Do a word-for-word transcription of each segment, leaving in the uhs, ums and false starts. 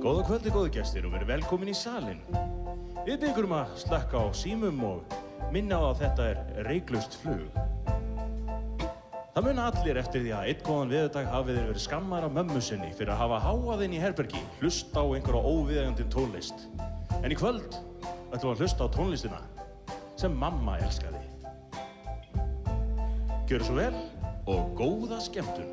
Góða kvöldi, góðu gestir og verið velkomin í salinn. Við byggjum að slekka á símum og minna á að þetta er reyklaust flug. Það muna allir eftir því að einn góðan veðurdag hafi þeir verið skammar af mömmu sinni fyrir að hafa háað inn í herbergi, hlusta á einhverja óviðeigandi tónlist. En í kvöld ætlum við að hlusta á tónlistina sem mamma elskaði. Gjörðu svo vel og góða skemmtun.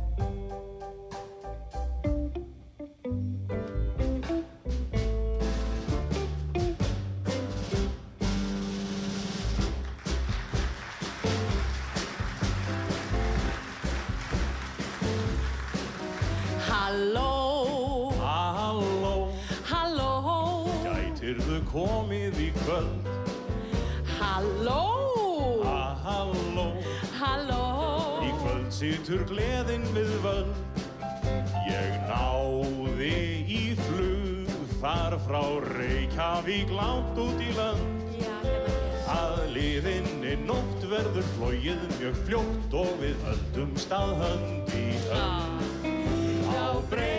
Halló, Halló, halló, gætirðu komið í kvöld? halló, Ah, halló, halló. í kvöld situr gleðin við völd. Ég náði í flug þar frá Reykjavík langt út í lönd. Já, hérna hér. Að liðinni nótt verður flogið mjög fljótt og við höldumst að hönd í hönd. Á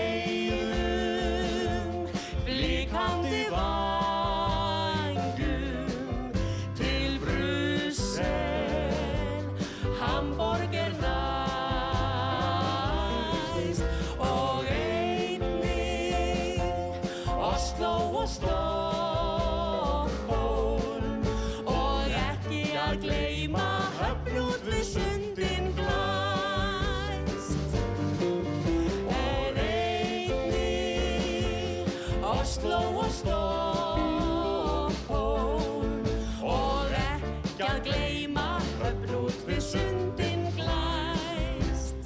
breiðum, blikandi vængjum til Brussel, Hamborg er næst og einnig Oslo og Stockholm og ekki að gleyma Höfn út við sundin glæst. En einnig Oslo og Stockholm og ekki að gleyma Höfn út við sundin glæst.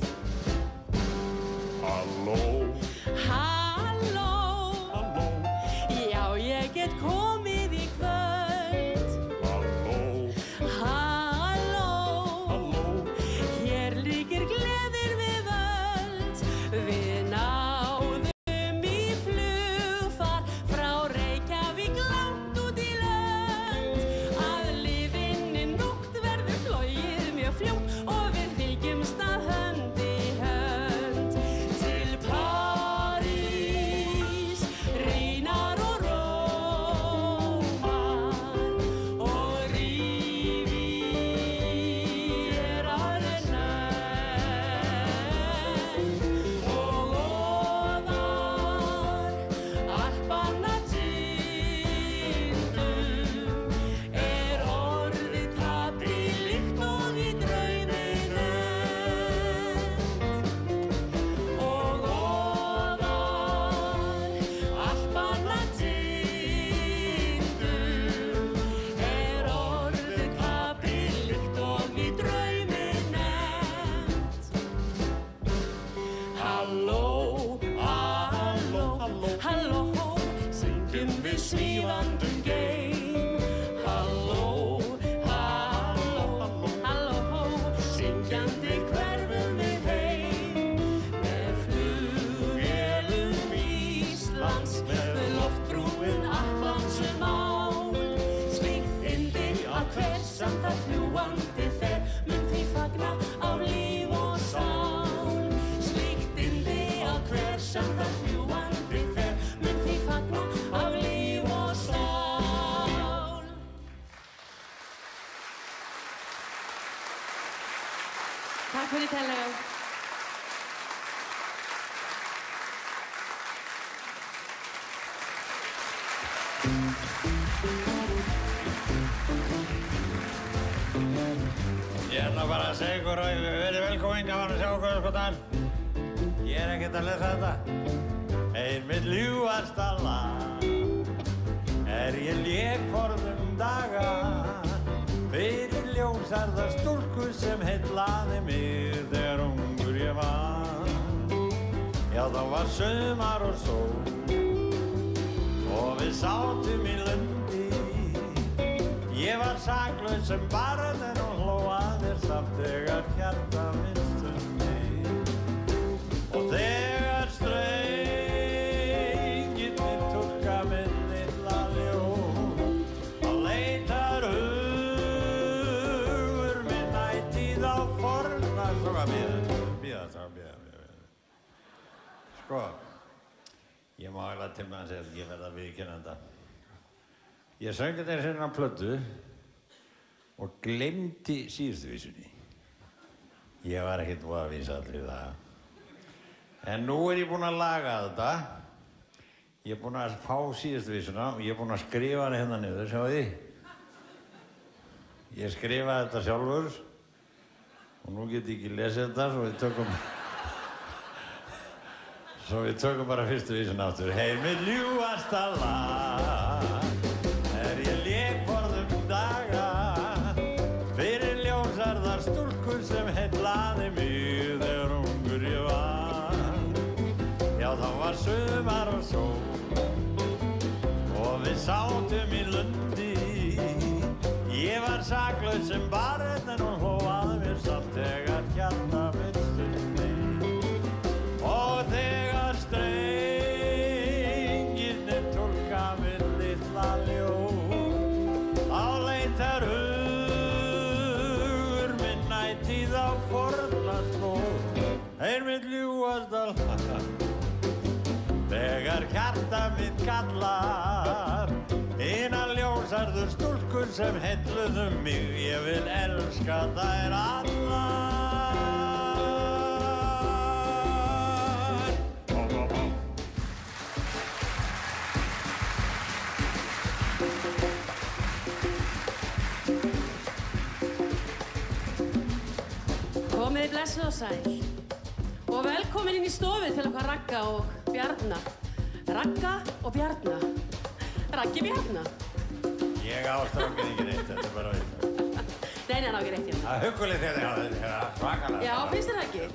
Halló, Halló, halló, já ég get komið í kvöld. halló, Halló, halló. hér ríkir gleðir við völd. Við náðum í flugfar frá Reykjavík langt út í lönd. Að liðinni nótt verður flogið mjög fljótt og við fylgjumst að hönd í hönd. Til París, Rínar og Rómar og Rivieran er nefnd og oðar Alpanna týndum er orðið Capri líkt og í draumi nefnt og oðar Alpanna týndum er orðið Capri líkt og í draumi nefnt. Halló, halló, halló, syngjum við svífandum geim. Halló, halló, halló, syngjandi hverfum við heim. Með flugvélum Íslands, með loftbrúin Atlantshaf mál. Slíkt yndi að hver sem það fljúgandi fer mun því fagna af líf og sál. Slíkt yndi að hver sem það fljúgandi fer mun því fagna af líf og sál. Takk fyrir tellega. Ég ætla bara að segja ykkur og verið velkomin, gaman að sjá ykkur skoðan. Ég er ekkert að lesa þetta. Ein mitt ljúfasta lag er ég lék forðum daga fyrir ljósarða stúlku sem heillaði mig þegar ungur ég var. Já, þá var sumar og sól og við sátum í lundi. Ég var saklaus sem barn en hún hló að mér samt þegar hjarta mitt stundi. Og þegar strengirnir túlka minn litla ljón, þá leitar hugur minn ætíð á forna. Svo hvað bíða, bíða, bíða, bíða. Sko, Ég má eiginlega til með að segja að ég verða að viðurkenna þetta. Ég söng þetta einu sinni á plötu og gleymdi síðustu vísunni. Ég var ekkert voða vísall í það. En nú er ég búinn að laga þetta. Ég er búinn að fá síðustu vísuna og ég er búinn að skrifa hana hérna niður, sjáu því. Ég skrifaði þetta sjálfur og nú get ég ekki lesið þetta svo við tökum svo við tökum bara fyrstu vísuna aftur. Heyr mitt ljúfasta lag er ég lék borðum daga fyrir ljósarðar stúlkur sem heillaði mig þegar ungur ég var. Já, þá var sumar og sól og við sátum í lundi. Ég var saklaus sem barn en hún hlóaði mér samt þegar hjarta mitt stundi. Og þegar strengirnir tólka mér litla ljóð, þá leitar hugur minn ætíð á forna slóð. Heyr mitt ljúfasta lag, þegar hjarta mitt kallar, hina ljósarður stúlkur sem heilluðu mig, ég vil elska þær allar. Bó, bó, bó. Komiði blessuð og sæl og velkomin inn í stofu til okkar Ragga og Bjarna. Ragga og Bjarna. Raggi Bjarna. Ég ástrákir ekki neitt, þetta er bara veit. Nei, nei, hann á ekki neitt hérna. Það er huggulegt þetta hjá þér, það er svakalega. Já, finnst þér það ekki?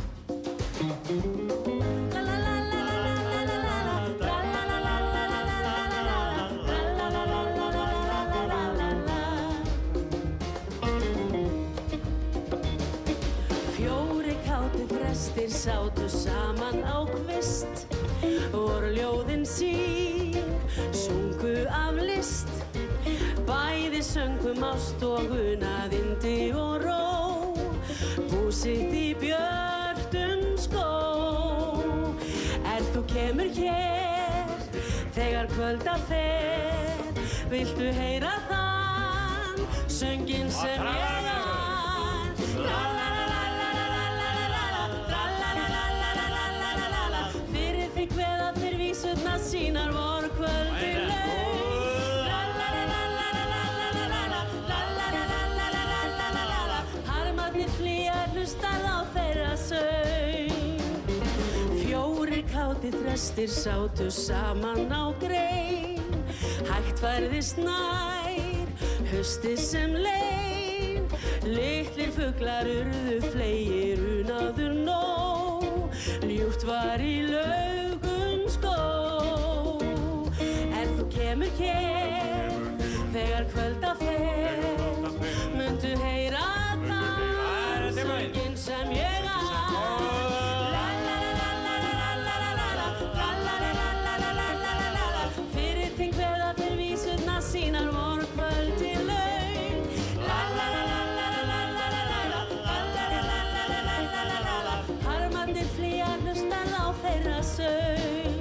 Fjóri kátir prestir sátu saman á kvist, voru ljóðin sín, sungu af list. Bæði söngum ást og unaðindi og ró, búsitt í björtum skó. Er þú kemur hér, þegar kvölda fer, viltu heyra þann, sönginn sem ég á. Fyrir því kveða þeir vísurnar sínar vor kvöldi laug. Harmarnir flýja hlustað á þeirra söng. Fjórir kátir þrestir sátu saman á grein, hægt færðist nær, haustið sem leið. Litlir fuglar urðu fleygir, unaður nóg, ljúft var í laugum skó. Er þú kemur hér, þegar kvölda fer, muntu heyra þann, sönginn sem ég á. Fyrir þín kveða þeir vísurnar sínar vor kvöldi laug. Harmarnir flýja hlustað á þeirra söng.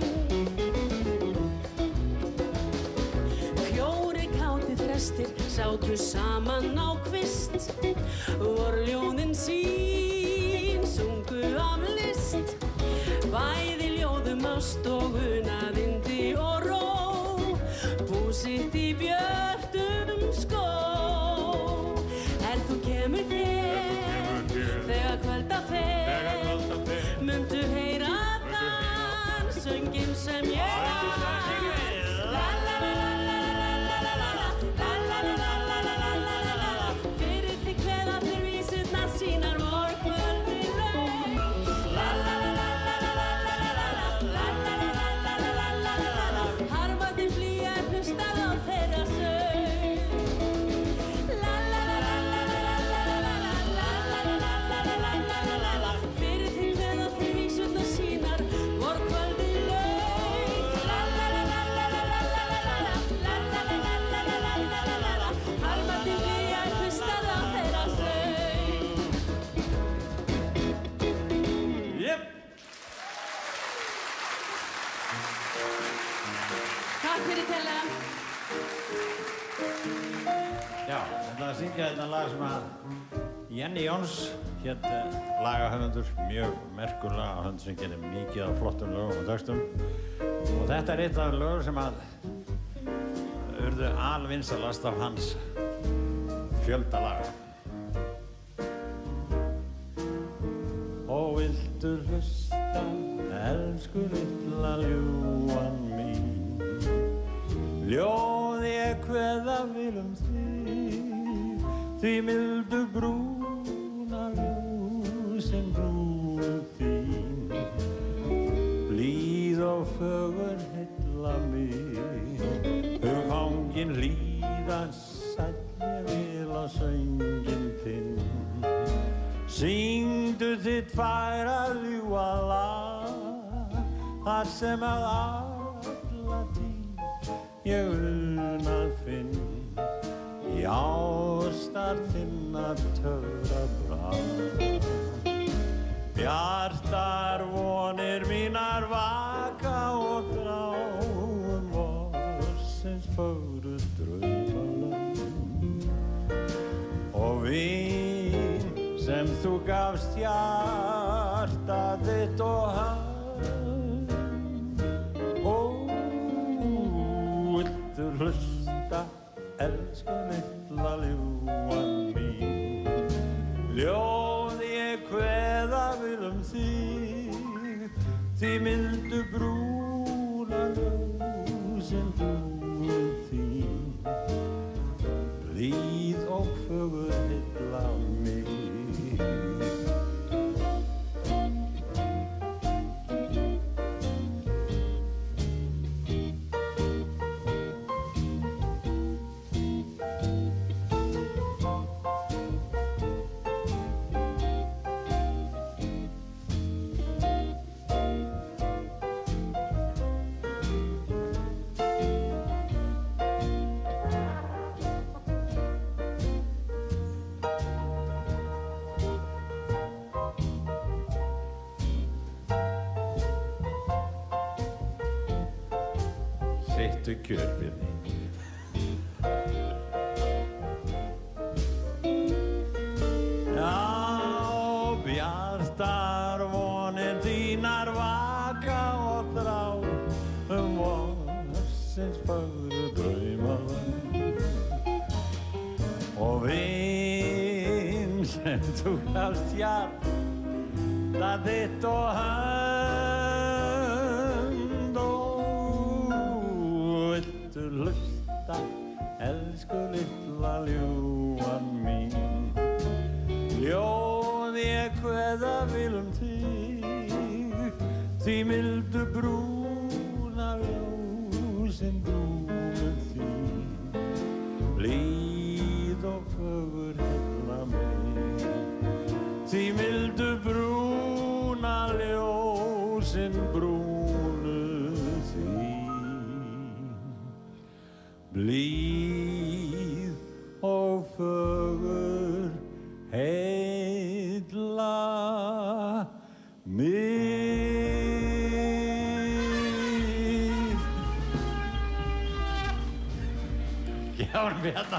Fjórir kátir þrestir sátu saman á kvist, voru ljóðin sín, sungu af list. Bæði ljóðum ást og unaðindi og ró, búsitt í björtum skó. Er þú kemur hér, þegar kvölda fer, muntu heyra þann, sönginn sem ég á. Fyrir því kveða þeir vísurnar sínar vor kvöldi laug. Harmarnir flýja hlustað á þeirra söng. Fyrir því kveða þeir vísurnar sínar vor kvöldi laug. Takk fyrir Tella. Já, þetta að syngja þetta lag sem að Jenny Jóns hét lagahöfundur, mjög merkur lagahöfundur sem gerir mikið af flottum lögum og textum. Og þetta er eitt af lögum sem að urðu alvinsælast af hans fjölda laga. Og viltu hlusta, elsku litla ljúfan mín, ljóð ég kveða vil um þig, því mildu brúna ljósin brúnu þín, blíð og fögur heilla mig, hugfangin hlýða sæll ég vil á sönginn þinn. Syngdu þitt færa ljúfa lag, þar sem að alla tíð ég unað finn, í ástar þinnar töfrabragð. Bjartar vonir mínar vaka og þrá um vorsins fögru draumalönd, og vin sem þú gafst hjarta þitt og hönd. Ó, viltu hlusta, elsku litla ljúfan mín, ljóð ég kveða vil um þig, því mildu brúna ljósin brúnu þín, blíð og fögur heilla mig. Sittu kjörbyrni. Já, bjartar vonir þínar vaka og þrá um vorsins fögru draumalönd, og vin sem þú gafst hjarta þitt og hönd. Hlusta, elsku litla ljúfan mín, ljóð ég kveða vil um þig, því mildu brúna ljósin brúnu þín, blíð og fögur heilla mig, því mildu brúna ljósin brúnu þín, blíð og fögur heilla mig. Gjár Bjarna.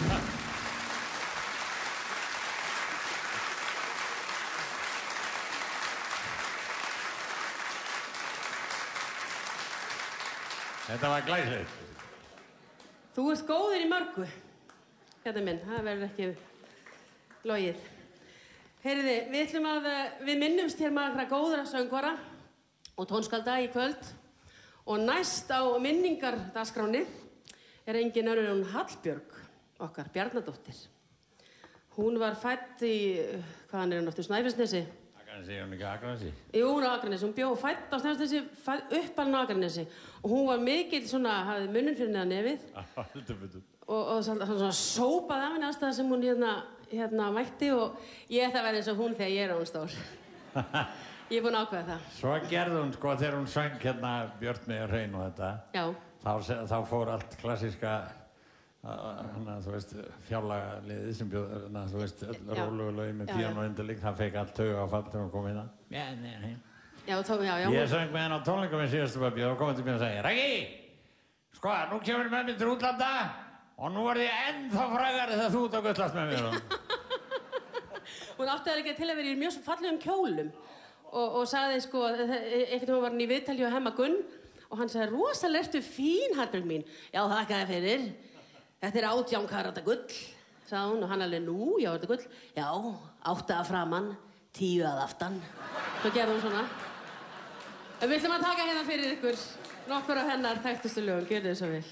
Þetta var glæsilegt. Þú ert góður í mörgu, hérna minn, það verður ekki logið. Heyriði, við ætlum að, við minnumst hér margra góðra söngvara og tónskálda í kvöld, og næst á minningardagskránni er engin önnur en Hallbjörg, okkar Bjarnadóttir. Hún var fædd í, hvaðan er hún aftur, Snæfellsnesi? Akranesi, hún ekki Akranesi? Jú, hún er á Akranesi, hún bjó fædd á Snæfellsnesi, uppalinn á Akranesi, og hún var mikill svona, hafði munninn fyrir neðan nefið. Heldur betur. Og, og svona, svona sópaði af henni aðstæða sem hún hérna, hérna mætti, og ég ætti að vera eins og hún þegar ég er á hún stór. Ég er búin að ákveða það. Svo gerði hún, sko, þegar hún söng hérna Björn með hrein og þetta, Já. Þá, þá fór allt klassíska, hana, þú veist, fjárlagaliðið sem bjóð, hana, þú veist, öll rólugu lögin með píano og undirleik, það fekk allt taugafall þegar hún kom inn að. Já, nei, nei. Já, tó, já, já. Ég söng með henn á tónleikum í síðustu babbi og kom til mér og sagði, Raggi, Sko, nú kemur með mér til útlanda og nú er ég ennþá frægari þegar þú ert að gullast með mér. Hún átti það ekki til að vera í mjög fallegum kjólum og, og sagði sko, einhvern veginn var hann í viðtali hjá Hemma Gunn og hann sagði, rosalega ertu fín, Hallbjörg mín. Já, þakkaði fyrir. Þetta er átján karata gull, sagði hún og hann alveg, nú, já, þetta er gull. Já, átta að framan, tíu að aftan. Svo gerði hún svona. En við ætlum að taka hérna fyrir ykkur nokkur af hennar þekktustu lögum, gjörðu þið svo vel.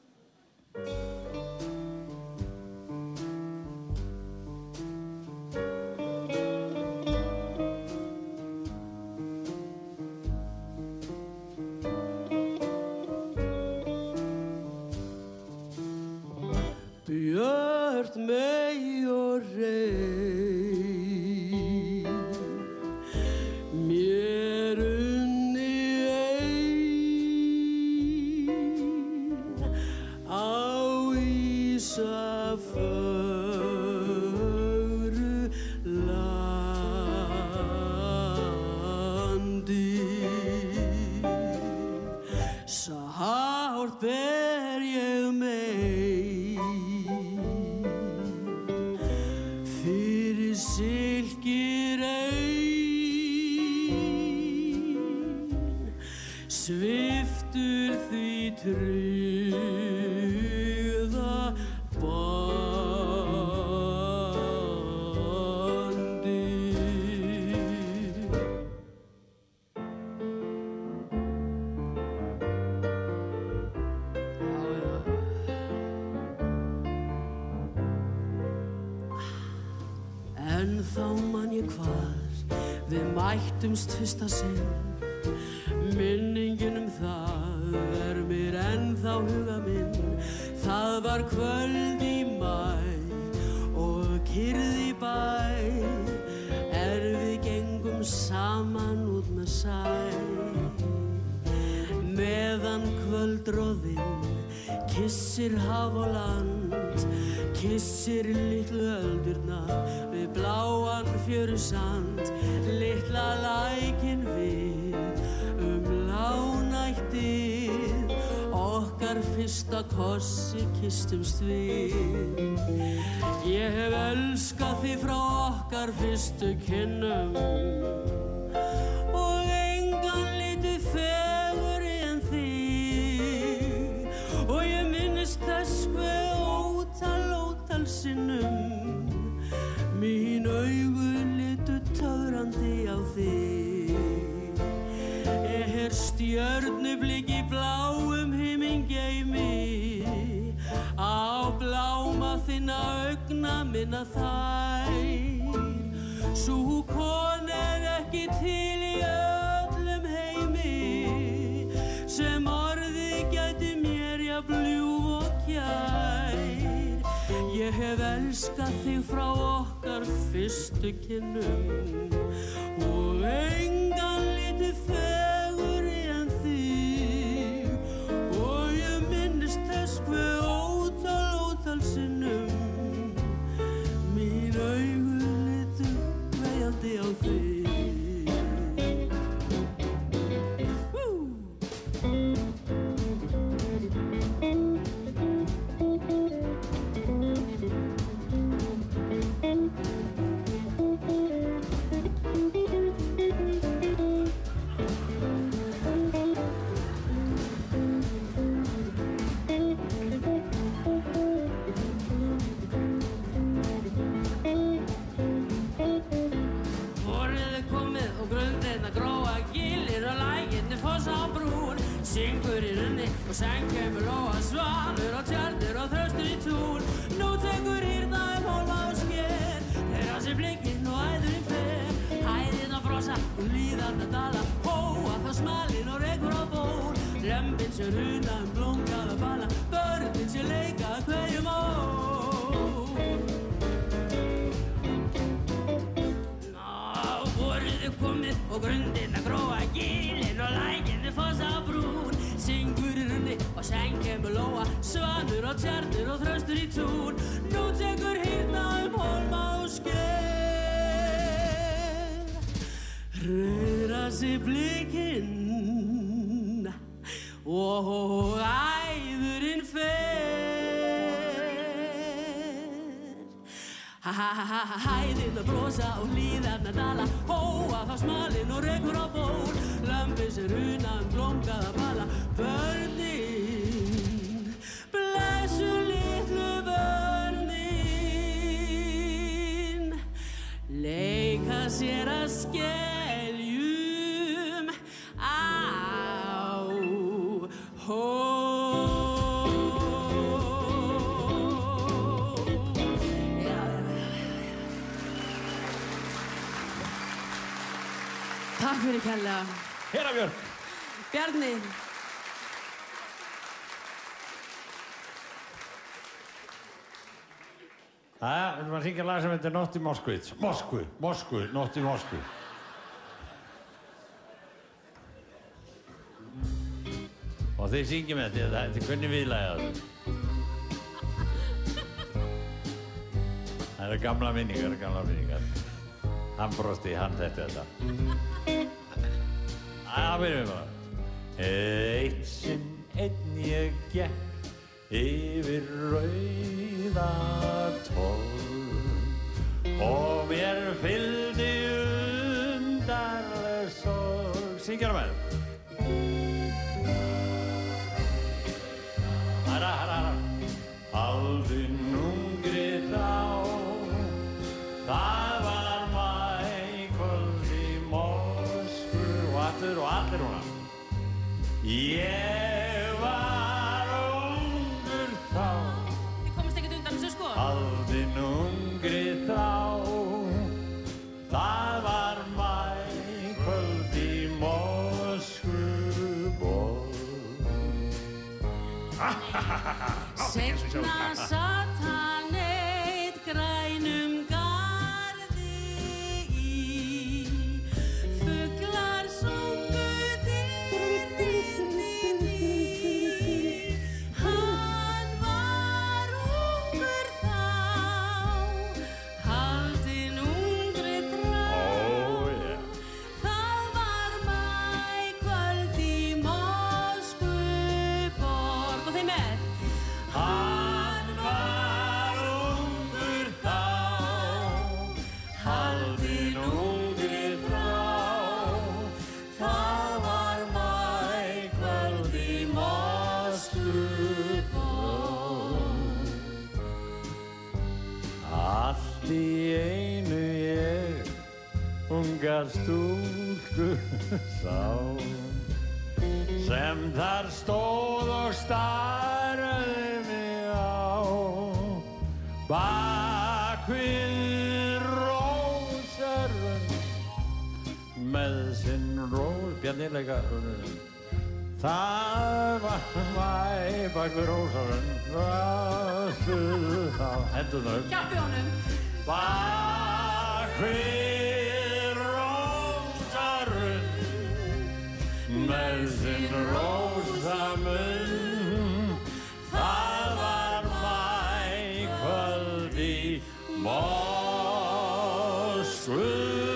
Björt mey og reyn, mér unni ein, á Ísafögru landi. Sárt ber ég mey, fyrir silkir ein, sviptur því tryggða bandi. En þá man ég hvar við mættumst fyrsta sinn, minningin um það er mér ennþá huga minn. Það var kvöld í maí og kyrrð í bæ, er við gengum saman út með sæ. Meðan kvöldroðinn kissir haf og land, kissir litlu öldurnar við bláan fjörusand, litla lækinn við um lánættið, okkar fyrsta kossi kystumst við. Ég hef elskað þig frá okkar fyrstu kynnum og engan litu fegurri en þig, og ég minnist þess hve ótal, ótal sinnum mín augu litu töfrandi á þig. Ég er stjörnublik í bláum himingeimi, á bláma þinna augna minna þær. Sú kon er ekki til í öllum heimi, sem orðið gæti mér jafn ljúf og kær. Ég hef elskað þig frá okkar fyrstu kynnum og engan litu fegurri en þig, og ég minnist þess hve ótal, ótal sinnum mín augu litu veljandi á þig. Syngur í runni og sæng kemur lóa, svanur og tjarnir og þröstur í tún. Nú tekur hýrna um hólma og sker, þeirra sér blikkinn og æðurinn fer. Hæðin að brosa og líðan að dala, hóa þá smalinn og rekur á ból. Lömbin sér runa um blómgaða bala, börnin sér leika að hverjum ól. Ná, vorið er komið og grundin að gróa, gilin og lækinn foss á brún. Syngur í runni og sæng kemur lóa, svanur og tjarnir og þröstur í tún. Nú tekur hýrna um hólma og sker, hreiðra sig blikkinn og æ Ha-ha-ha-ha, hæðin að brosa og hlíðarnar dala, hóa þá smalinn og rekur á ból, lömbin sem runan blómgaða bala, börnin, blessu litlu börnin, leika sér að skeljum á hól. Takk fyrir kærlega. Hera Björk. Bjarni. Jæja, við erum að syngja lag sem heitir Nótt í Moskvu. Moskvu, Moskvu, Nótt í Moskvu. Og þið syngjum með þetta, þetta er hvernig viðlagið á þessu. Það eru gamla minningar, gamla minningar. Hann brosti, hann þekkti þetta. Það byrjum við bara. Eitt sinn einn ég gekk yfir rauða torg og mér fylgdi undarleg sorg. Syngja hana með. Hara, hara, hara. Aldinn ungri þá, það var mækvöld í Moskvu og aftur og allir húnna. Ég var ungur þá. Þið komast ekkert undan þessu sko. Aldinn ungri þá, það var mækvöld í Moskvuborg. Seinna satt hann eitt grænum garði í, fuglar sungu dýrðinni. Hann var ungur þá, haldinn ungri þrá. Oh, yeah. Það var maíkvöld í Moskvuborg. Og þeim með. Hann var ungur þá, haldinn ungri þrá. Það var maíkvöld í Moskvuborg. Allt í einu ég unga stúlku sá, sem þar stóð og starði mig á. Bak við rósarund með sinn rós. Bjarni leika. Það var mæ bak við rósarund. Hendurnar upp. Hjálpi honum. Bak við rósarund með sinn rósamunn, það var maíkvöld í Moskvu.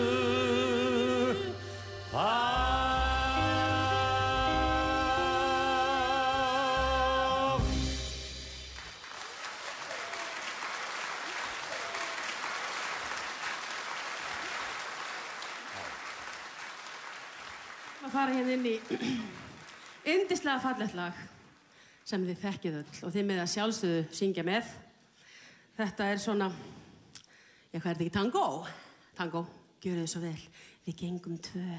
Að fara hérna inn í yndislega fallegt lag sem þið þekkið öll og þið með að sjálfsögðu syngja með. Þetta er svona, já, hvað er þetta ekki, tango? Tango, gjörðu þið svo vel. Við gengum tvö.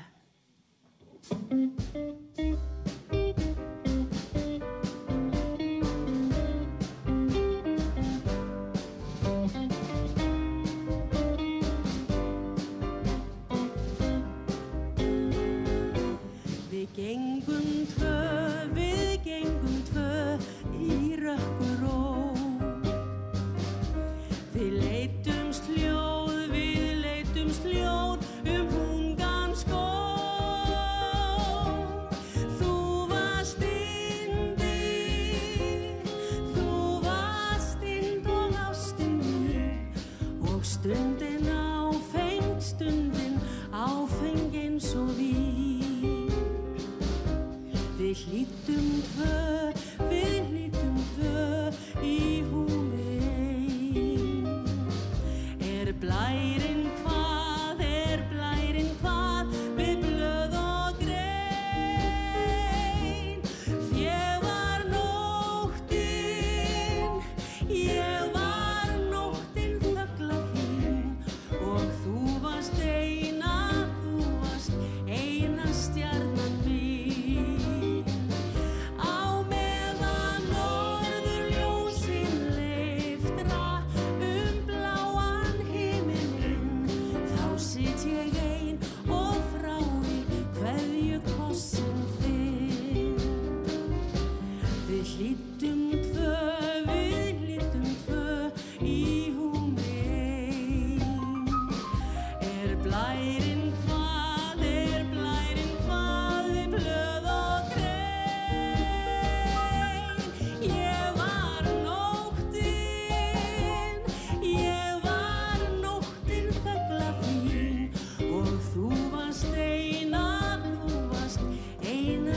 Við gengum tvö, við gengum tvö í rökkuró. Við leitumst ljóð, við leitumst ljóð um hungan skóg. Þú varst yndi, þú varst ynd og ástin mín, og stundin áfeng, stundin áfeng eins og vín. Við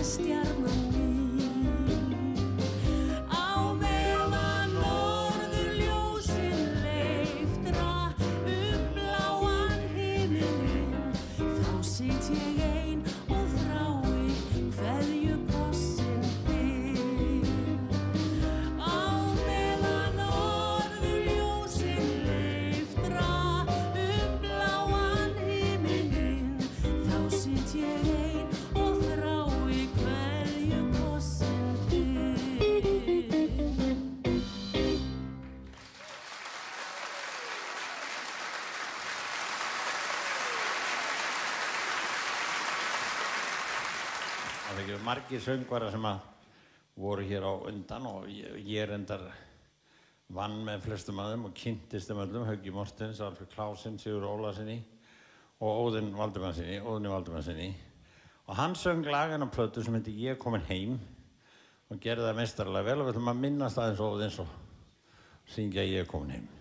stjarnan mín. Á meðan norðurljósin leiftra bláan himininn, þá sit ég ein og þrái kveðjukossin þinn. Á meðan norðurljósin leiftra bláan himininn, þá sit ég ein og þrái kveðjukossin þinn. Það er ekki margir söngvarar sem að voru hér á undan og ég, ég reyndar vann með flestum af þeim og kynntist þeim öllum, Hauki Mortens, Alfred Klausen, Sigur Ólasinni og Óðinn Valdimarsinni, Óðni Valdimarsinni. Og hann söng lagan á plötu sem heitir Ég er komin heim og gerði það meistarlega vel og við ætlum að minnast aðeins Óðins og syngja Ég er komin heim.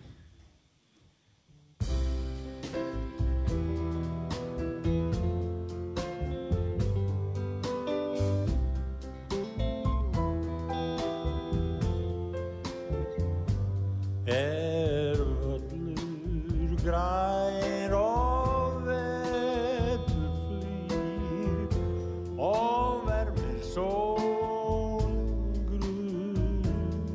Er völlur grær og vetur flýr og vermir sólin grunn,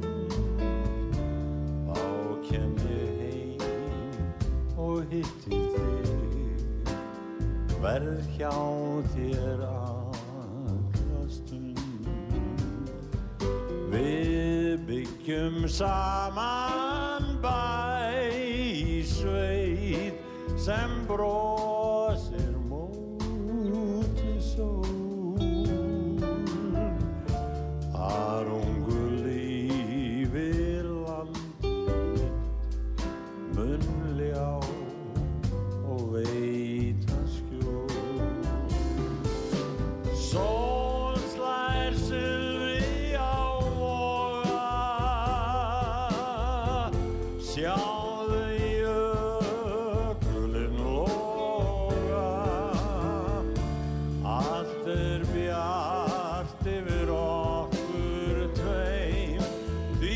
þá kem ég heim og hitti þig, verð hjá þér alla stund. Við byggjum saman bæ í sveit sem brosir móti sól. Þar ungu lífi landið mitt munnljá og veita skjól. Sól slær silfri á voga, sjáðu jökulinn loga. Allt er bjart yfir okkur tveim, því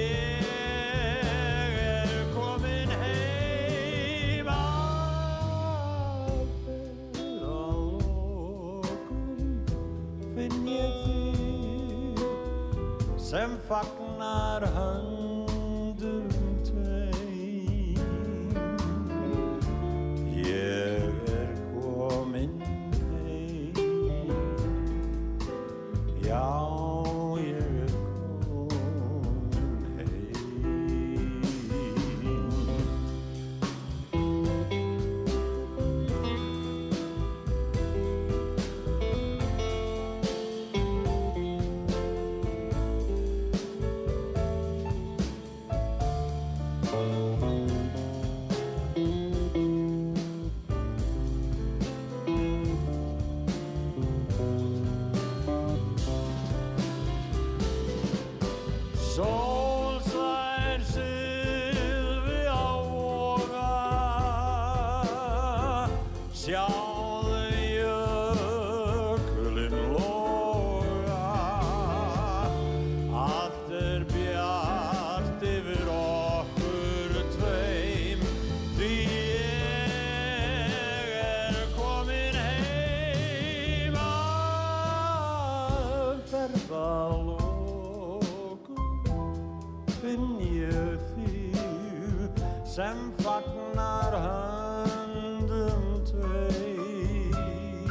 ég er komin heim. Allt er að lokum finn ég þig sem fagnar höndum tveim. Ég er komin heim, já, ég er komin heim. Sól slær silfri á voga, sjáðu jökulinn loga. Allt er bjart yfir okkur tveim, því ég er komin heim. Að ferðalokum finn ég þig sem fagnar höndum tveim.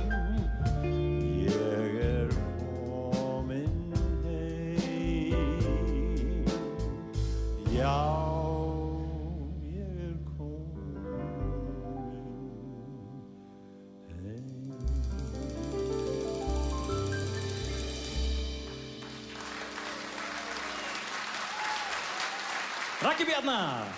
Ég er komin heim, já, ég er komin heim. Raggi Bjarnar!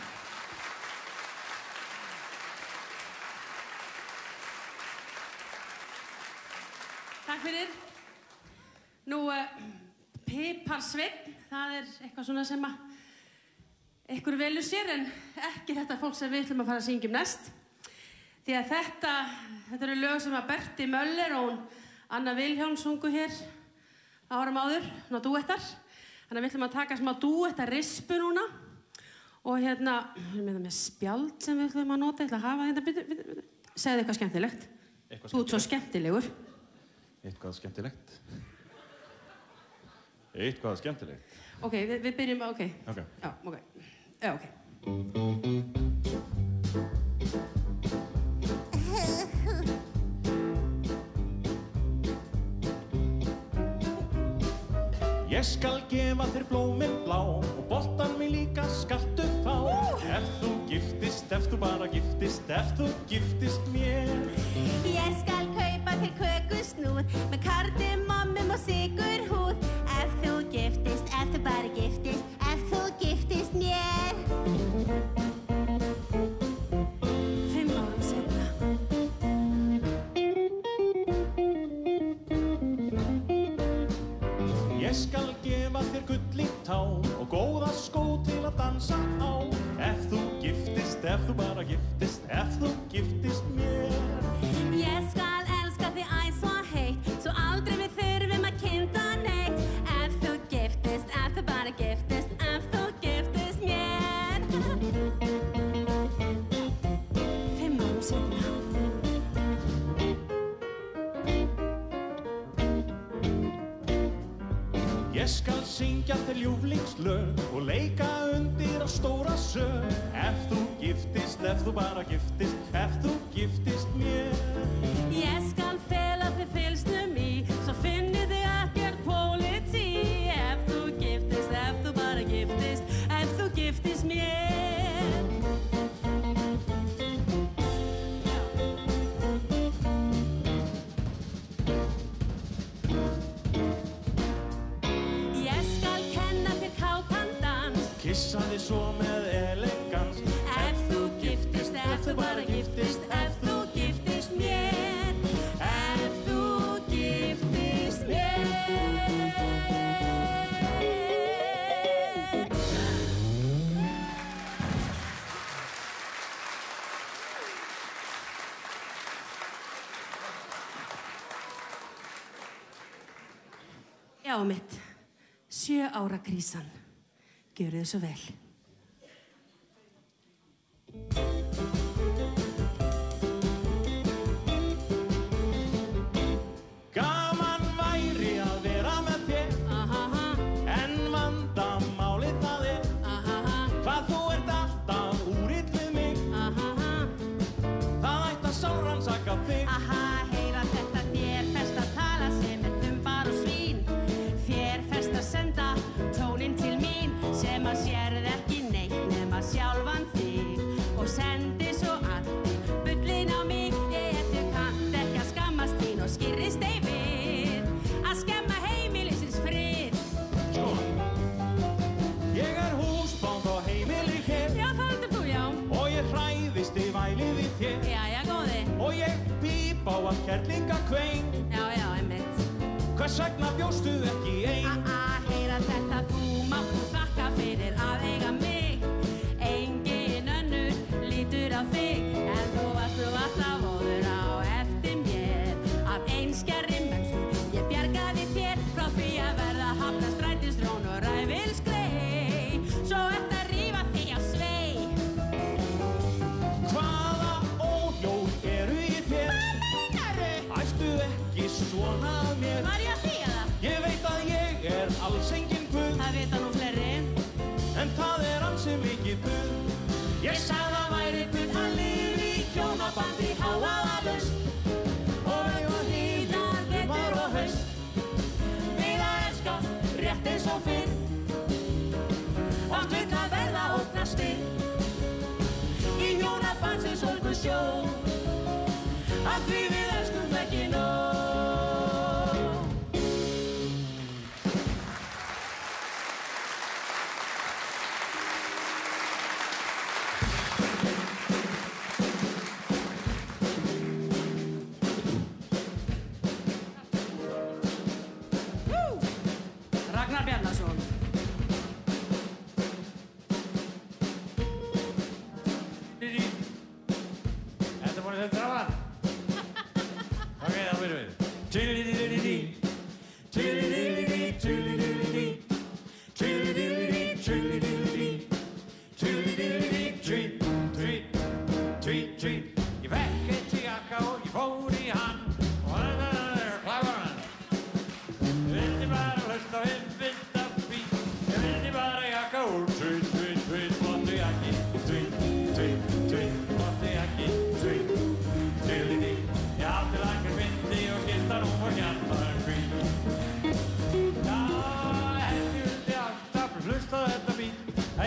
Takk fyrir. Nú, uh, piparsveinn, það er eitthvað svona sem að ykkur velur sér, en ekki þetta fólk sem við ætlum að fara að syngja um næst. Því að þetta, þetta eru lög sem að Berti Möller og hún Anna Vilhjálms sungu hér árum áður, ná dúettar. Þannig að við ætlum að taka smá dúettarispu núna. Og hérna, við erum með spjald sem við ætlum að nota, ég ætla að hafa hérna, byrju, byrju, byrju. Segðu eitthvað skemmtilegt. Eitthvað Þú ert svo skemmtilegur. Eitthvað skemmtilegt. Eitthvað skemmtilegt. Ok, við, við byrjum, ok. Ok. Já, ok. Já, ok. Ég skal gefa þér blómin blá og boltan mig líka skaltu fá. Ef þú giftist, ef þú bara giftist, ef þú giftist mér. Ég skal kaupa þér kökusnúð með kardimommum og sigurhúð. Ef þú giftist, ef þú bara giftist, ef þú giftist mér. Fimm árum seinna. Ég skal gefa þér gull í tá og góða skó til að dansa á. Ef þú giftist, ef þú bara giftist, ef þú giftist mér. Ég skal elska þig æ svo heitt, svo aldrei við þurfum að kynda neitt. Ef þú giftist, ef þú bara giftist, ef þú giftist mér. Fimm árum seinna. Ég skal syngja þér ljúflingslög og leika undir á stóra sög. Ef þú giftist, ef þú bara giftist, ef þú giftist mér. Ég skal fela þig fylgsnum í, svo finnið þið ekkert pólití. Ef þú giftist, ef þú bara giftist, ef þú giftist mér. Ég skal kenna þér kátan dans. Kissa þig svo með elegans. Ef þú giftist, ef þú bara giftist, ef þú giftist mér. Ef þú giftist mér. Já, mitt. Sjö ára krísan. Gjörið þið svo vel. Gaman væri að vera með þér, Ahaha, en vandamálið það er ahaha, hvað þú ert alltaf úrill við mig. ahaha. Það ætti að sárannsaka þig. Aha, heyra þetta þér fest að tala sem er þumbar og svín. Þér fest að senda tóninn til mín sem að sérð ekki neitt nema sjálfan þig og sendi svo allir bullin á mig. Ef þú kannt ekki að skammast þín og skýrist ei við að skemma heimilisins frið. Sko, ég er húsbónd og heimili hér Já, það heldur þú, já. og ég hræðist í vælið í þér Jæja, góði. og ég píp á að kerlinga kvein. Já, já, einmitt. Hvers vegna bjóstu ekki ein? Ah, heyra þetta, þú mátt nú þakka fyrir að eiga mig. Engin önnur lítur á þig, en þú varst nú alltaf óður á eftir mér. Af einskærri mennsku, ég bjargaði þér frá því að verða hafnastrætisrón og ræfilsgrey. Svo ert að rífa þig á svei. Hvaða óhljóð eru í þér? Meinaru? Æstu ekki svona að mér. Var ég að þýja það? Ég veit að ég er alls engin guð, Það vita nú fleiri. en það er ansi mikið buð. Ég sagði að væri buð að lifi í hjónabandi hávaðalaust og við var hlýðar vetur og haust. Við að elska rétt eins og fyrr, oft vill að verða ógnast fyrr. Í hjónabandsins ólgu sjó, að því við elskum ekki nóg. Ragnar Bjarnason. Þetta voru þetta ráðan.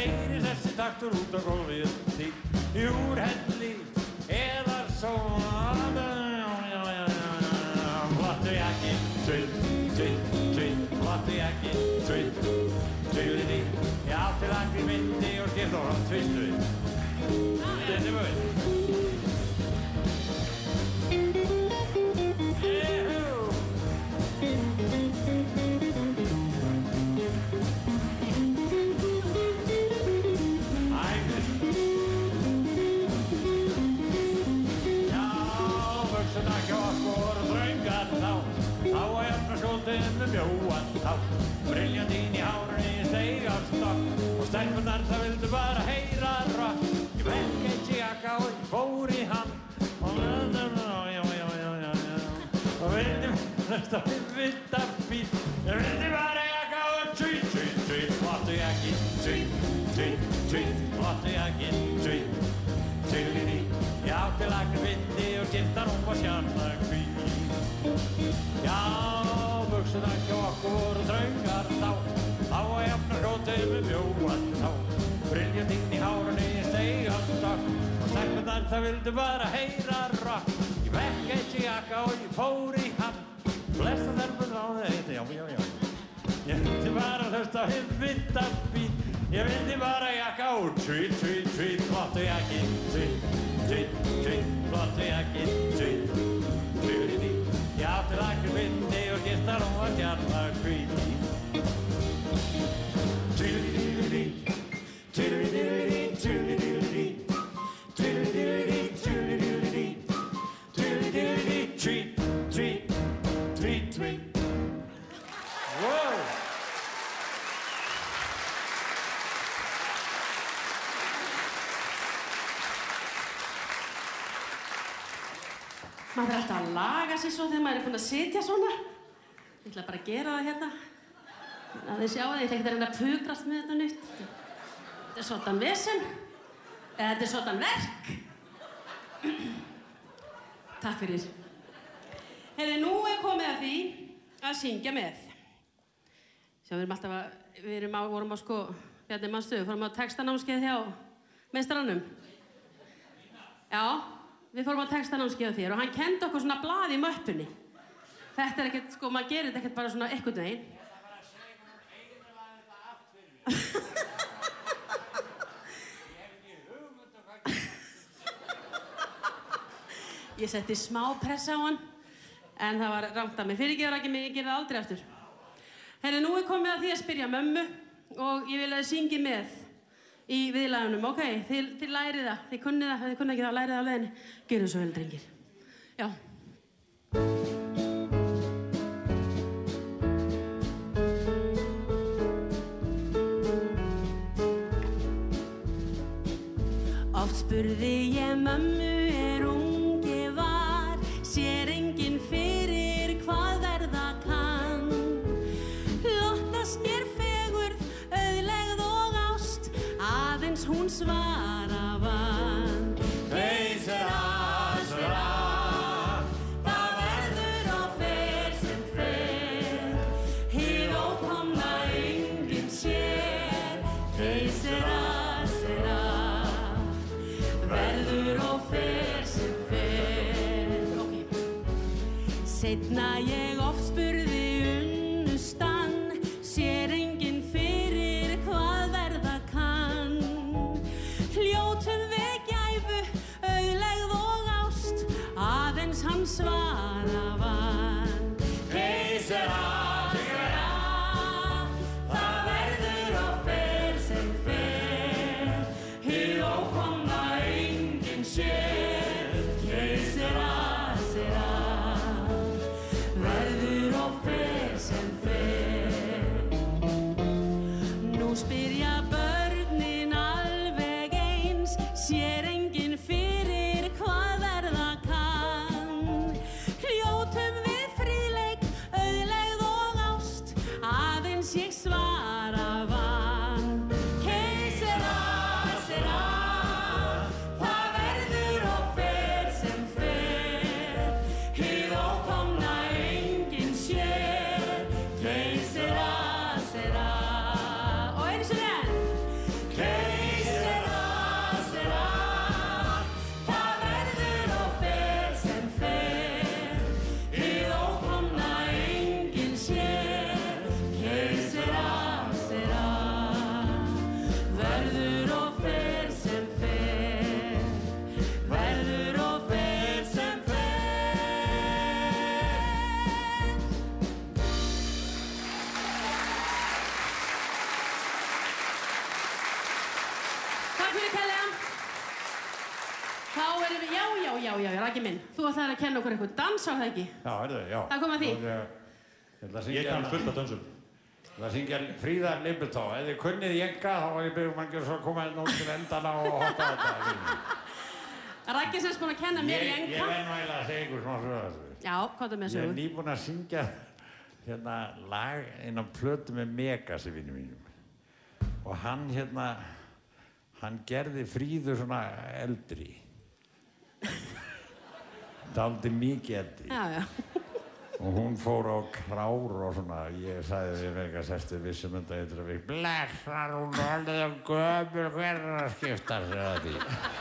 heyri þessi taktur út á gólfið því úr helli eða svona flottu jakki tvill, tvill, tvill flottu jakki tvill, tvillidi ég átti langri myndi og skipt og hann tvistu þetta er mjög mjóan þá brilljant inn í hárunni steig á stokk og stelpunnar það vildu bara heyra rock ég vekk eitt jakka og ég fór í hann og og vildi næsta vita bít ég vildi bara jakka og tweet, tweet, tweet flottu jakki, tweet, tweet, tweet flottu jakki, tweet, tvillidi ég átti lagri vindi og gildan hún var sjarnar hvít já buxurnar hjá okkur voru þröngar þá þá að jafna hrótið með mjóan þá brilljant inn í hárunni steig á stokk og stelpunnar það vildu bara heyra rock ég vekk eitt jakka og ég fór í hann flesta stelpur ráði eitt já, já, já ég vildi bara hlusta á hinn vita bít ég vildi bara jakka og tweet, tweet, tweet flottu jakki tweet, tweet, tweet flottu jakki tweet, tvillidi ég átti lagri vindi og gistar hún var gjarnar hvíti Tillidi-dillidi Tillidi-dillidi Tillidi-dillidi Tillidi-dillidi Tillidi-dillidi Tillidi-dillidi Tweet, tweet, tweet, tweet Wow! Maður þarf alltaf að laga sig svo þegar maður er búinn að sitja svona. Ég ætla bara að gera það hérna. Að þið sjáu það, ég ætla ekkert að reyna að pukrast með þetta nýtt. Þetta er svona vesen. Eða þetta er svona verk. Takk fyrir. Heyrðu, nú er komið að því að syngja með. Sjá, við erum alltaf að, við erum á, vorum á sko, Bjarni manstu, fórum á textanámskeið hjá meistaranum. Já. Við fórum á textanámskeið á þér og hann kenndi okkur svona blað í möppunni. Þetta er ekkert, sko, maður gerir þetta ekkert bara svona einhvern veginn. Það var að segja um einu að þetta allt fyrir mig. Ég hef ekki hugmynd um hvað gerði. Ég setti smá pressa á hann, en það var rangt að mig. Fyrirgefur ekki mig, ég gerði það aldrei aftur. Heyrðu, nú er komið að því að spyrja mömmu og ég vil að þið syngi með. Í viðlagunum, ok, þið, þið lærið það, þið kunnið það, þið kunnið ekki það, lærið það á leiðinni. Gjörðu svo vel, drengir. Já. Oft spurði ég mömmu er ungi var, sér enginn fyrir hvað verða kann. Lottast mér fegurð, auðlegð og ást, aðeins hún svara vann. Hey, sera, sera, það verður og fer sem fer, hið ókomna enginn sér. Hey, sera, sera, verður og fer sem fer. Ok. Seinna ég oft spurði unnustan, sér enginn fyrir hvað verða kann. Hljótum við gæfu, auðlegð og ást, aðeins hann svara vann. Hey, sera, sera, það verður og fer sem fer, hið ókomna enginn sér. Hey, sera, sera, verður og fer sem fer. Nú spyrja börnin alveg eins, sér enginn fyrir hvað verða kann. Hljótum við fríðleik, auðlegð og ást, aðeins ég svara vann. Hey, sera, sera, það verður og fer sem fer, hið ókomna enginn sér. Hey, sera, sera, og einu sinni enn. já, Raggi minn. Þú ætlaðir að kenna okkur eitthvað dans, var það ekki? Já, heyrðu, já. Það kom að því. Ég kann fullt af dansum. Það syngja Fríða Lippetá. Ef þið kunnið jenga, þá var ég byrjum að gera svo að koma hérna út til endana og hoppa þetta. Raggi sem er búinn að kenna mér jenga. Ég verð nú eiginlega að segja ykkur smá sögur. Já, hvað er með sögur? Ég er nýbúinn að syngja hérna lag inn á plötu með Megasi vinnu mínum. Og hann hérna, hann gerði Fríðu svona eldri. Dálítið mikið eldri. Já, já. Og hún fór á krár og svona, ég sagði við Megasesti vissum undan eitthvað að við blessar hún orðið á gömul, hver er að skipta sér að því?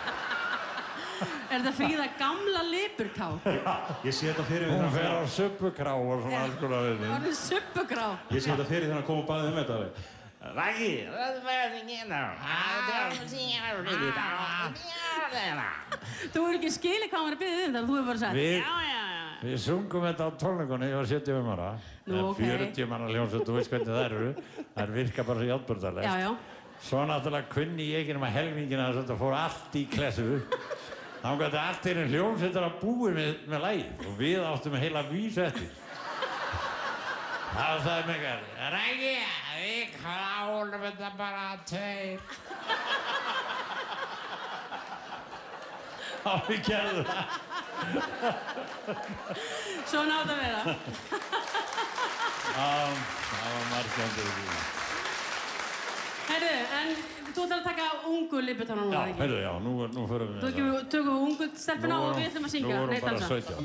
Er þetta Fríða gamla Lipurká? Já, ég sé þetta fyrir Hún fer á suppukrá og svona alls konar við Það er suppukrá. Ég sé þetta fyrir þegar hann kom og baði um þetta alveg. Raggi, það er verið hérna. Þú er ekki skilið hvað hann var að biðja um það, þú hefur bara sagt Við- já, já, já. Við sungum þetta á tónleikunni, ég var sjötíu og fimm ára. Nú, Það er ókei. fjörutíu manna hljómsveit, þú veist hvernig það eru. Það virka bara svo járnburðarlegt. Já, já. Svo náttúrulega kunni ég ekki nema helmingina þess að þetta fór allt í klessu. Þá gæti allt einu hljómsveitar að búi með, með lagið og við áttum heila vísu eftir. Þá sagði Megar, Raggi, við klárum þetta bara tveir. Já, við gerðum það. Svona átt að vera. Já, það var margjandur í því. Heyrðu, en þú ætlar að taka ungu Lipurtána núna, Já, ekki? heyrðu, já, nú, nú förum við Þú ekki, tökum við ungu stelpuna og við ætlum að syngja. Nú vorum Nei, við bara dansa. sautján.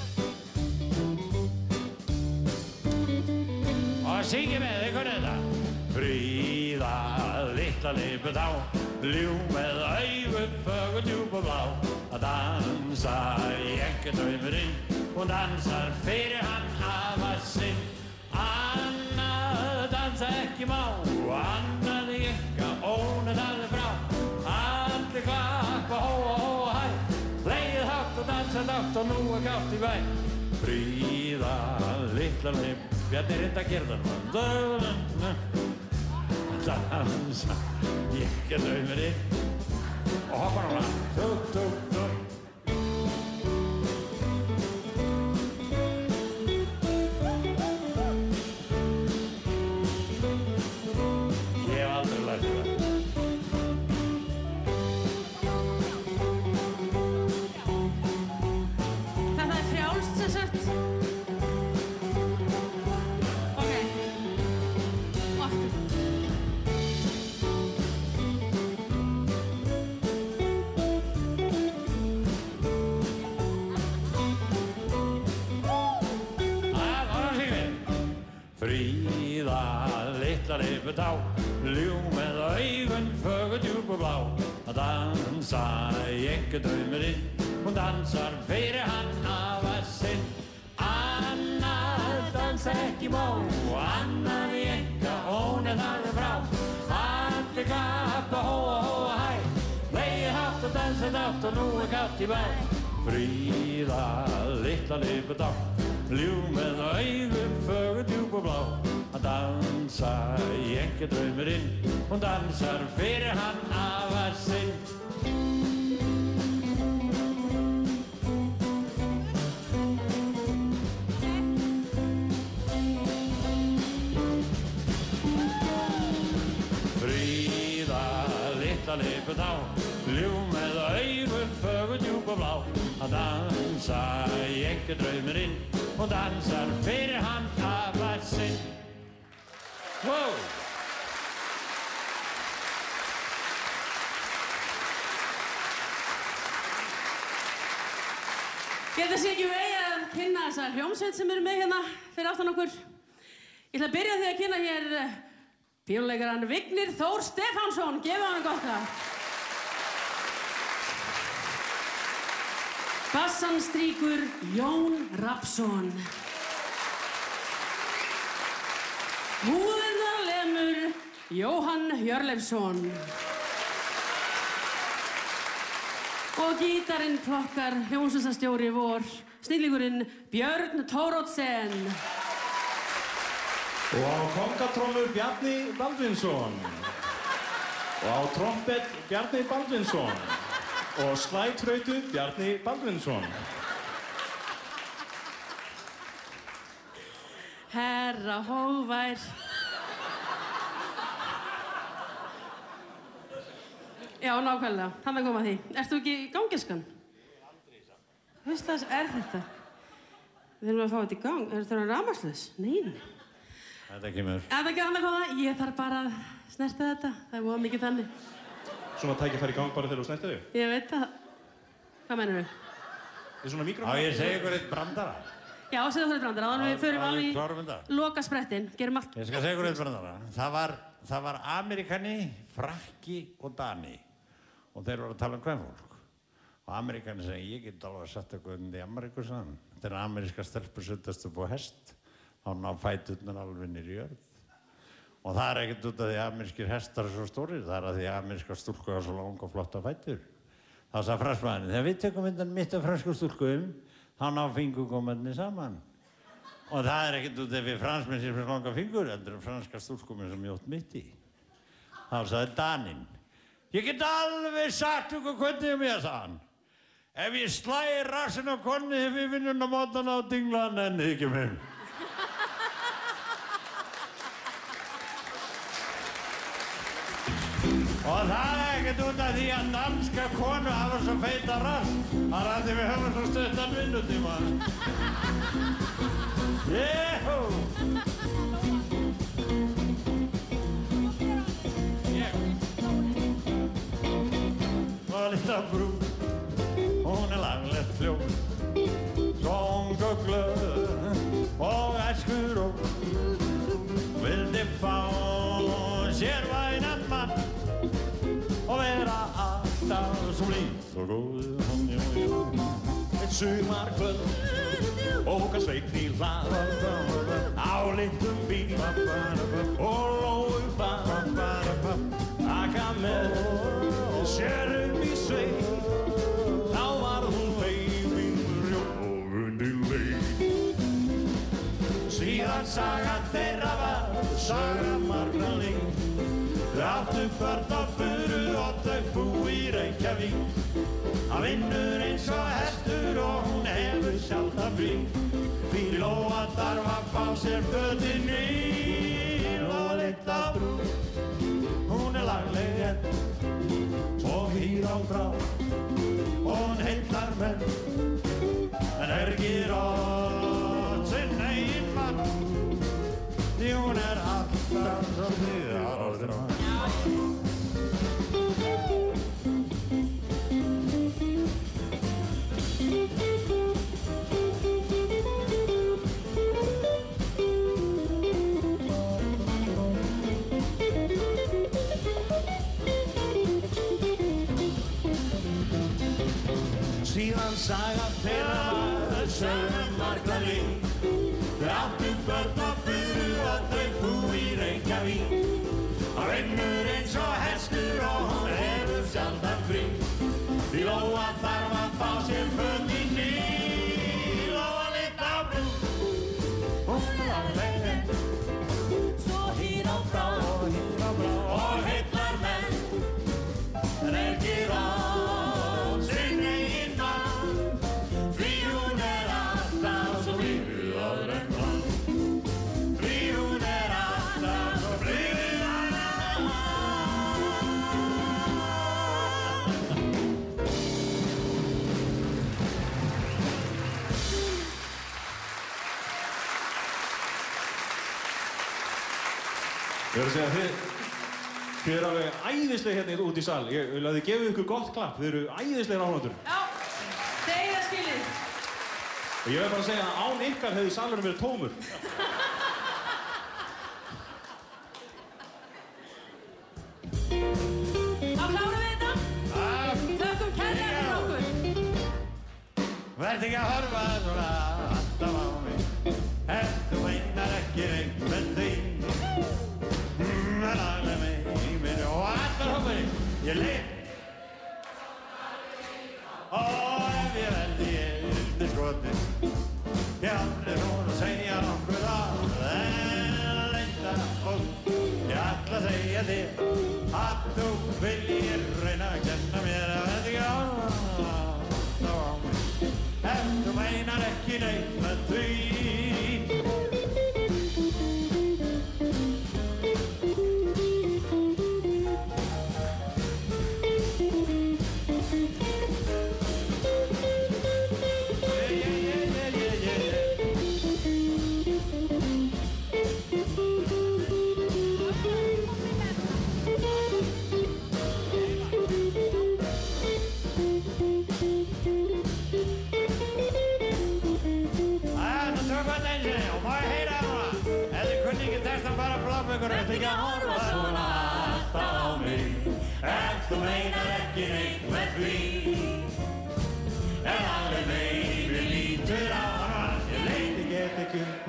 Og syngjum með, þið kunnið þetta. Fríða, litla Lippetá, ljúf með augun fögur djúp og blá. Að dansa í engadraumurinn, hún dansar fyrir hann afa sinn. Annað dansa ekki má, annað í enga ónað alveg frá. Allir klappa hó og hó og hæ, hlegið hátt og dansa dátt og nú er gátt í bæ. Fríða, litla Lippetá, Bjarni reynda að gera það. Dansa í engadraumurinn og hoppa núna. Tuk, tuk, tuk. Ég hef aldrei lært það. Þetta er frjálst sem sagt. Ok. Og aftur. Það var að syngja. Fríða, litla Lippetá, ljúf með augun fögur djúp og blá. Að dansa í engadraumurinn, hún dansar fyrir hann afa sinn. Annað dansa ekki má, annað í enga ónað alveg frá. Allir klappa hó og hó og hæ, hlegið hátt og dansa dátt og nú er gátt í bæ. Fríða, litla Lippetá, ljúf með augun fögur djúp og blá. Að dansa í engadraumurinn, hún dansar fyrir hann afa sinn. Fríða, litla Lippetá, ljúf með augun fögur djúp og blá. Að dansa í engadraumurinn, hún dansar fyrir hann afa sinn. Wow! Ég held að sé ekki vegi að kynna þessa hljómsveit sem eru með hérna fyrir aftan okkur. Ég ætla að byrja því að kynna hér píanóleikarann Vignir Þór Stefánsson. Gefum hann gott það. Bassan strýkur Jón Rafnsson. Húðirnar lemur Jóhann Hjörleifsson. Og gítarinn plokkar hljómsveitarstjóri vor, snillingurinn Björn Thoroddsen. Og á kongatrommur Bjarni Baldvinsson. Og á trompet Bjarni Baldvinsson. Og slætrautu Bjarni Baldvinsson. Herra hógvær. Já, nákvæmlega. Þannig kom að því. Ert þú ekki í gangiskan? Ég er aldrei í saman. Veistu það, er þetta? Við þurfum að fá þetta í gang. Er þetta rafmagnslaus? Nei. Þetta kemur. Þetta ekki annað koma það. Ég þarf bara að snerta þetta. Það er mjög mikið þannig. Svona tæki fær í gang bara þegar þú snertir þau? Ég veit það. Hvað mennur við? Þetta er svona mikrofón. Á ég að segja ykkur eitt brandara? Já, segðu þú eitt brandara. Þannig við förum alveg í loka sprettinn. Gerum allt. Ég skal segja ykkur eitt brandara. Það var, það var Amerikani, Frakki og Dani. Og þeir voru að tala um kvenfólk. Og Amerikani segi, ég get alveg að setja eitthvað inn í Ameríku, sagðan. Þegar ameríska stelpur suttast upp á hest, þá ná fæturnar alveg niður í jörð. Og það er ekkert út af því að amerískir hestar er svo stórir, það er að því að ameríska stúlku hafa svo langa og flotta fætur. Þá sagði fransmaðurinn, þegar við tökum myndan mitt af fransku stúlkum, þá ná fingurgómarnir saman. Og það er ekkert út af því að fransmenn sér fyrir langa fingur, heldur en franska stúlkuminn sem mjótt mitt í. Þá sagði Daninn, ég get alveg sagt ykkur hvernig ég mér, sagði hann. Ef ég slæði rassinn á konni ef við vinnum á mótana og dingla hann ennið ekki með. Og það er ekkert út af því að danska konu hafa svo feita rass. Það er að því við höfum svo stuttan vinnutíma. Jéhú! Ég. Og lilla brú, hún er langlegt fljóð. Svong og glöð og æskur og vildi fá sér vænan mann. Og vera alltaf svo blíð og góð. Eitt sumarkvöld ókar sveit í hlað á litlum bíl og lóu bað taka með sér upp í sveit. Þá var hún feiminn og undir leið. Síðan sagan þeirra var saga margra lengd. Þau áttu börn á furu og þau búi í Reykjavík. Hann vinnur eins og hestur og hún hefur sjaldan frí. Fyrir Lóa þarf að fá sér fötin ný. Lóa litla brú, hún er lagleg enn. Svo hýr á brá og hún heillar menn. En ergir odd sinn eigin mann. Því hún er alltaf svo hýrar á þér mann. Síðan saga þeirra var sögum margra líf. Þau áttu börn á furu og þau búi í Reykjavík. Hann vinnur eins og hestur og hún hefur sjaldan frí. Því Lóa þarf að fá sér fötin ný. Lóa litla brú, hún er lagleg enn. Svo hýr á brá og heillar menn. En ergir odd sinn eigin mann. Því hún er alltaf svo blíð við aðra en mann. Því hún er alltaf svo blíð við aðra en mann. Ég verður að segja að þið, þið eru alveg æðislega hérna út í sal. Ég vil að þið gefa ykkur gott klapp. Þið eru æðislega áhorfendur. Já, þið eigið það skilið. Og ég verður bara að segja að án ykkar hefði salurinn verið tómur. Þá klárum við þetta. Þökkum kærlega fyrir okkur. Verð ekki að horfa svona alltaf á mig. Ef þú meinar ekki neitt með þín. Það lagði mig í minni og allar hópurinn. Ég leið. Og ef ég veldi ég undir skotin. Ég aldrei hún að segja nokkuð að en leyndar fólk. Ég ætla að segja þér að þú viljir reyna að kenna mér að þetta ekki á. meinar ekki neitt með því. Vertu ekki að horfa svona alltaf á mig, ef þú meinar ekki neitt með því. En alveg meiri lítur á hana, ég leiti get ekki upp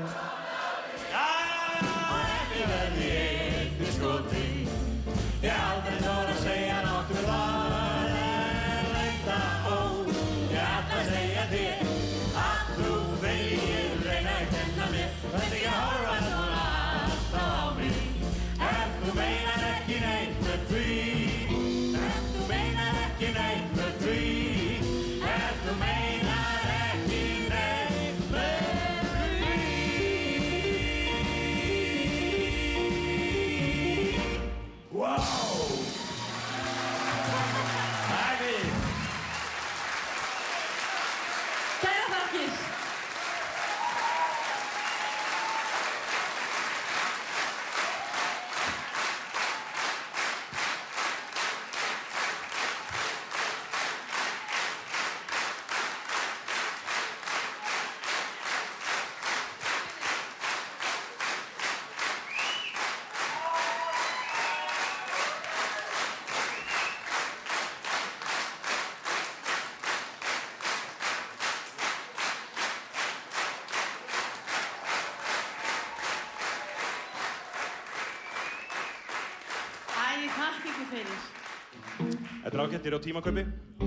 og ekki verði ég í skoti. Ég aldrei þor að segja nokkur orð en leita ó. Ég ætla að segja þér að þú viljir reyna að kenna mér. Vertu ekki að horfa svona alltaf á mig, ef þú meinar ekki neitt með því. Ef þú meinar ekki neitt með því. Ef þú meinar ekki neitt með því. Wow! Takk fyrir. Kæra þakkir. Æ, takk ykkur fyrir. Þetta er ágættir á tímakaupi.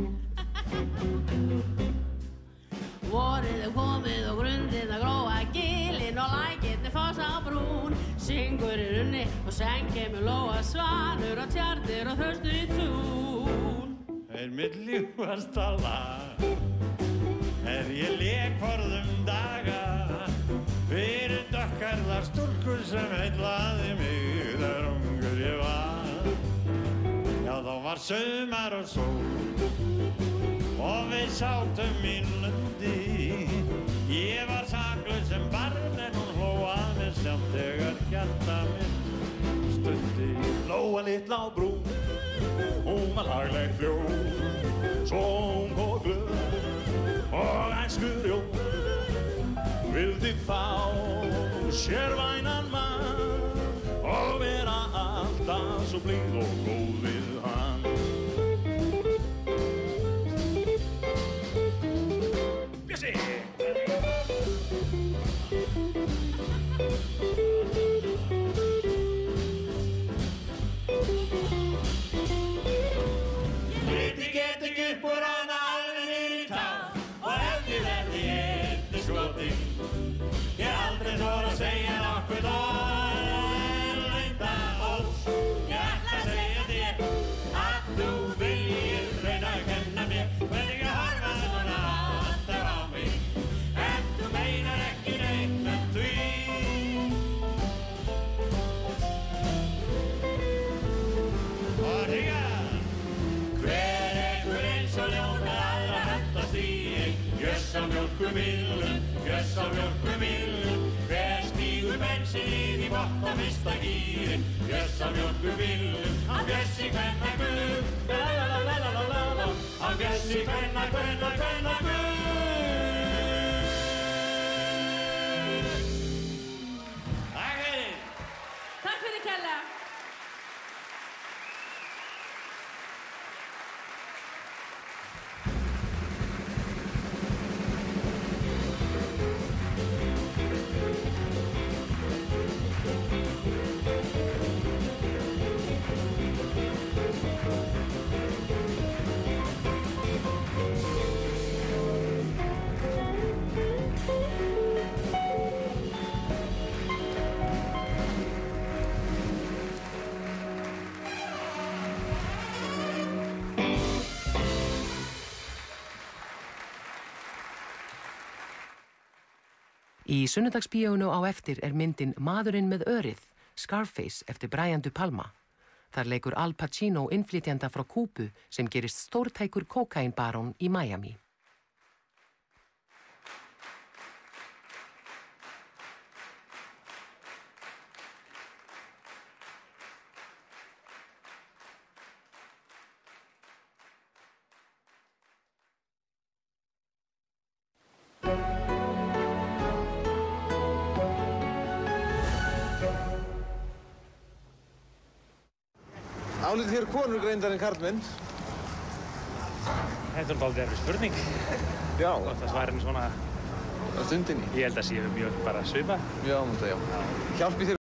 Vorið er komið og grundin að gróa gilin og lækirnir fossa á brún. Syngur í runni og seng kemur lóa svanur og tjarnir og þaustur í tún. Er mitt ljúfasta lag, er ég lék forðum daga fyrir dökkarðar stúlkur sem heillaði mig þegar ungur ég var. Já, þá var sumar og sól og við sátum í lundi. Ég var saklaus sem barn en hún hló að mér samt þegar hjarta mitt stundi. Lóa litla á brú, hún var lagleg fljóð, svo ung og glöð og æskurjó. Vildi fá sér vænan mann og vera alltaf svo blíð og góð við hann. Bjössi! Liti get ekki upp úr hana alveg niður í tá og ef ég verði einn í skoti. Ég aldrei þor að segja nokkuð orð en leita óls. Ég ætla að segja þér að þú viljir reyna að kenna mér. Verð ekki að horfa svona alltaf á mig, ef þú meinar ekki neitt með því. Og hringa! Hver einhver eins og ljón með aðra hönd á stíg. Gjöss á mjólkurbílnum, gjöss á mjólkurbílnum. Hver stígur bensínið í botn á fyrsta gírinn. Gjöss á mjólkurbílnum, hann Bjössi kvenna guð. Lalalalalalala, hann Bjössi kvenna, kvenna, kvenna guð. Takk fyrir. Takk fyrir kærlega. Í sunnudagsbíónu á eftir er myndin Maðurinn með örið, Scarface eftir Brian De Palma. Þar leikur Al Pacino innflytjanda frá Kúbu sem gerist stórtækur kókaínbarón í Miami. Álitið þér konur greindar en karlmenn? Þetta er dálítið erfið spurning. Já. Hvort það svarir svona á stundinni? Ég held að séu mjög bara svipað. Já, múnta, já. Hjálpi þér